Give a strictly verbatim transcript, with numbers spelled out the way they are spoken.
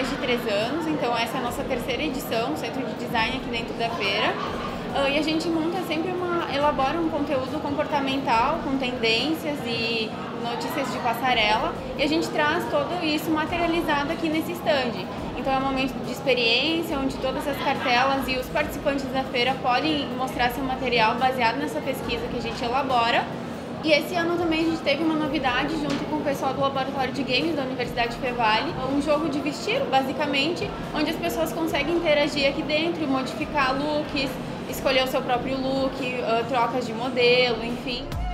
de três anos, então essa é a nossa terceira edição, Centro de Design aqui dentro da feira. Uh, e a gente monta sempre uma, elabora um conteúdo comportamental com tendências e notícias de passarela e a gente traz tudo isso materializado aqui nesse stand. Então é um momento de experiência onde todas as cartelas e os participantes da feira podem mostrar seu material baseado nessa pesquisa que a gente elabora. E esse ano também a gente teve uma novidade junto com o pessoal do Laboratório de Games da Universidade Fevale, um jogo de vestir, basicamente, onde as pessoas conseguem interagir aqui dentro, modificar looks, escolher o seu próprio look, uh, trocas de modelo, enfim.